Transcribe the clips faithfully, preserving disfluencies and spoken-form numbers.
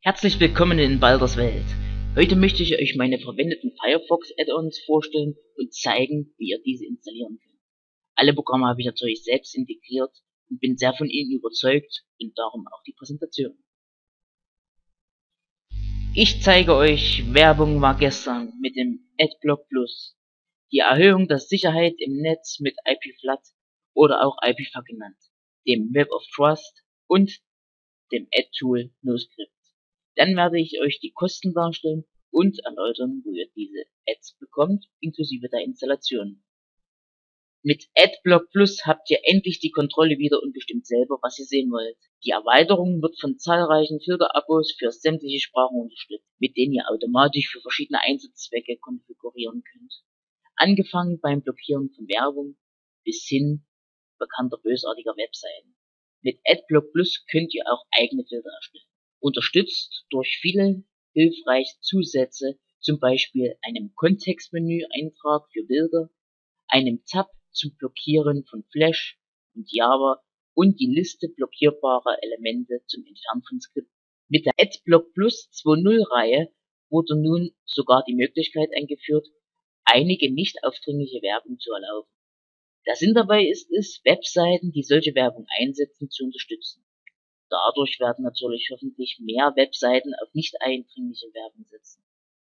Herzlich willkommen in Balders Welt. Heute möchte ich euch meine verwendeten Firefox Add-ons vorstellen und zeigen, wie ihr diese installieren könnt. Alle Programme habe ich natürlich selbst integriert und bin sehr von ihnen überzeugt und darum auch die Präsentation. Ich zeige euch, Werbung war gestern mit dem Adblock Plus, die Erhöhung der Sicherheit im Netz mit I P Flood oder auch I P Fuck genannt, dem Web of Trust und dem Ad-Tool NoScript. Dann werde ich euch die Kosten darstellen und erläutern, wo ihr diese Ads bekommt, inklusive der Installation. Mit Adblock Plus habt ihr endlich die Kontrolle wieder und bestimmt selber, was ihr sehen wollt. Die Erweiterung wird von zahlreichen Filterabos für sämtliche Sprachen unterstützt, mit denen ihr automatisch für verschiedene Einsatzzwecke konfigurieren könnt. Angefangen beim Blockieren von Werbung bis hin bekannter bösartiger Webseiten. Mit Adblock Plus könnt ihr auch eigene Filter erstellen. Unterstützt durch viele hilfreiche Zusätze, zum Beispiel einem Kontextmenü-Eintrag für Bilder, einem Tab zum Blockieren von Flash und Java und die Liste blockierbarer Elemente zum Entfernen von Skripten. Mit der Adblock Plus zwei Punkt null Reihe wurde nun sogar die Möglichkeit eingeführt, einige nicht aufdringliche Werbung zu erlauben. Der Sinn dabei ist es, Webseiten, die solche Werbung einsetzen, zu unterstützen. Dadurch werden natürlich hoffentlich mehr Webseiten auf nicht eindringliche Werbung setzen.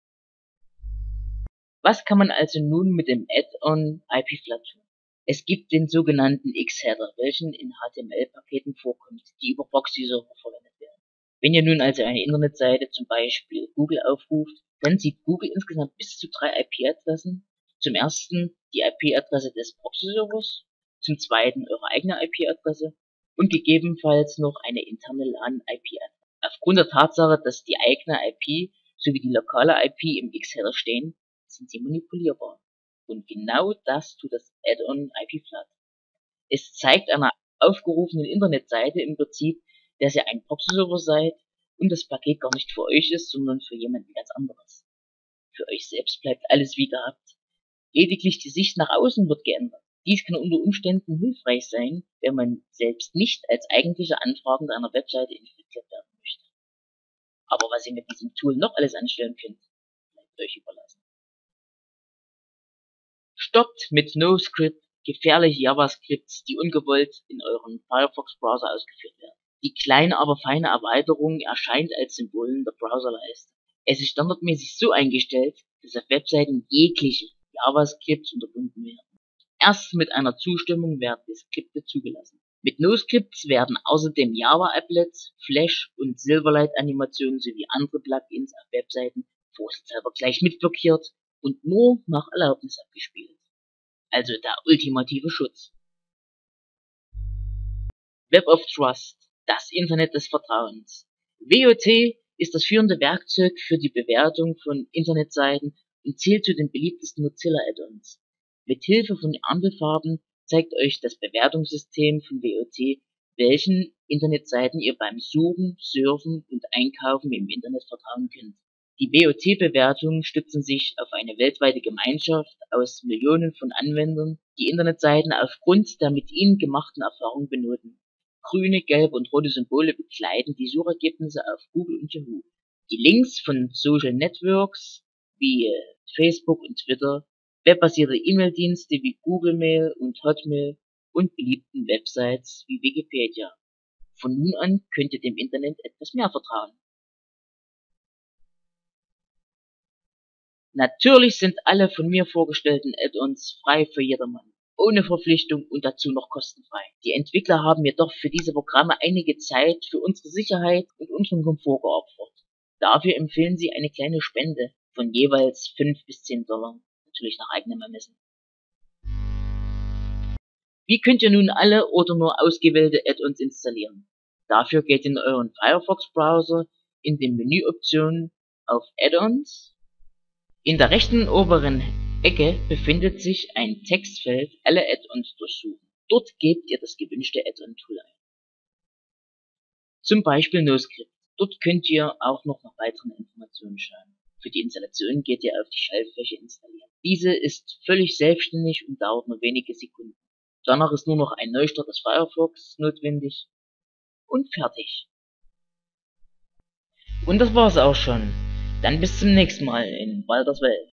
Was kann man also nun mit dem Add-on I P Flood tun? Es gibt den sogenannten X-Header, welchen in H T M L-Paketen vorkommt, die über Proxy-Server verwendet werden. Wenn ihr nun also eine Internetseite, zum Beispiel Google, aufruft, dann sieht Google insgesamt bis zu drei I P-Adressen. Zum ersten die I P-Adresse des Proxy-Servers, zum zweiten eure eigene I P-Adresse und gegebenenfalls noch eine interne LAN-I P-Adresse. Aufgrund der Tatsache, dass die eigene I P sowie die lokale I P im X-Header stehen, sind sie manipulierbar. Und genau das tut das Add-on I P Flood. Es zeigt einer aufgerufenen Internetseite im Prinzip, dass ihr ein Proxy-Server seid und das Paket gar nicht für euch ist, sondern für jemanden ganz anderes. Für euch selbst bleibt alles wie gehabt. Lediglich die Sicht nach außen wird geändert. Dies kann unter Umständen hilfreich sein, wenn man selbst nicht als eigentlicher Anfragender einer Webseite infiziert werden möchte. Aber was ihr mit diesem Tool noch alles anstellen könnt, bleibt euch überlassen. Stoppt mit NoScript gefährliche JavaScripts, die ungewollt in eurem Firefox-Browser ausgeführt werden. Die kleine, aber feine Erweiterung erscheint als Symbol in der Browserleiste. Es ist standardmäßig so eingestellt, dass auf Webseiten jegliche JavaScripts unterbunden werden. Erst mit einer Zustimmung werden die Skripte zugelassen. Mit NoScripts werden außerdem Java-Applets, Flash- und Silverlight-Animationen sowie andere Plugins auf Webseiten vorsichtshalber gleich mitblockiert und nur nach Erlaubnis abgespielt. Also der ultimative Schutz. Web of Trust, das Internet des Vertrauens. W O T ist das führende Werkzeug für die Bewertung von Internetseiten und zählt zu den beliebtesten Mozilla-Add-ons. Mit Hilfe von Ampelfarben zeigt euch das Bewertungssystem von W O T, welchen Internetseiten ihr beim Suchen, Surfen und Einkaufen im Internet vertrauen könnt. Die W O T-Bewertungen stützen sich auf eine weltweite Gemeinschaft aus Millionen von Anwendern, die Internetseiten aufgrund der mit ihnen gemachten Erfahrungen benoten. Grüne, gelbe und rote Symbole begleiten die Suchergebnisse auf Google und Yahoo. Die Links von Social Networks wie Facebook und Twitter, webbasierte E-Mail-Dienste wie Google Mail und Hotmail und beliebten Websites wie Wikipedia. Von nun an könnt ihr dem Internet etwas mehr vertrauen. Natürlich sind alle von mir vorgestellten Add-ons frei für jedermann, ohne Verpflichtung und dazu noch kostenfrei. Die Entwickler haben jedoch für diese Programme einige Zeit für unsere Sicherheit und unseren Komfort geopfert. Dafür empfehlen sie eine kleine Spende von jeweils fünf bis zehn Dollar, natürlich nach eigenem Ermessen. Wie könnt ihr nun alle oder nur ausgewählte Add-ons installieren? Dafür geht in euren Firefox-Browser in den Menüoptionen auf Add-ons. In der rechten oberen Ecke befindet sich ein Textfeld Alle Add-ons durchsuchen. Dort gebt ihr das gewünschte Add-on-Tool ein. Zum Beispiel NoScript. Dort könnt ihr auch noch nach weiteren Informationen schauen. Für die Installation geht ihr auf die Schaltfläche Installieren. Diese ist völlig selbstständig und dauert nur wenige Sekunden. Danach ist nur noch ein Neustart des Firefox notwendig und fertig. Und das war's auch schon. Dann bis zum nächsten Mal in Balders Welt.